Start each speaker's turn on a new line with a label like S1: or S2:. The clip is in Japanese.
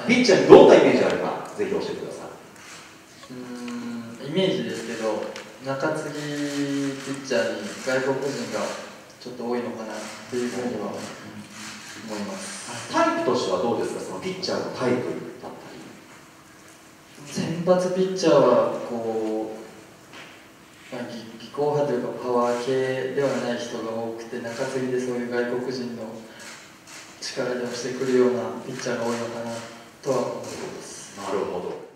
S1: ピッチャーにどんなイメージあればぜひ教えてください。
S2: イメージですけど、中継ぎピッチャーに外国人がちょっと多いのかなっていうふうには思います。
S1: タイプとしてはどうですか、そのピッチャーのタイプだったり。
S2: 先発ピッチャーはこう、技巧派というかパワー系ではない人が多くて、中継ぎでそういう外国人の力で押してくるようなピッチャーが多いのかなとは思います。
S1: なるほど。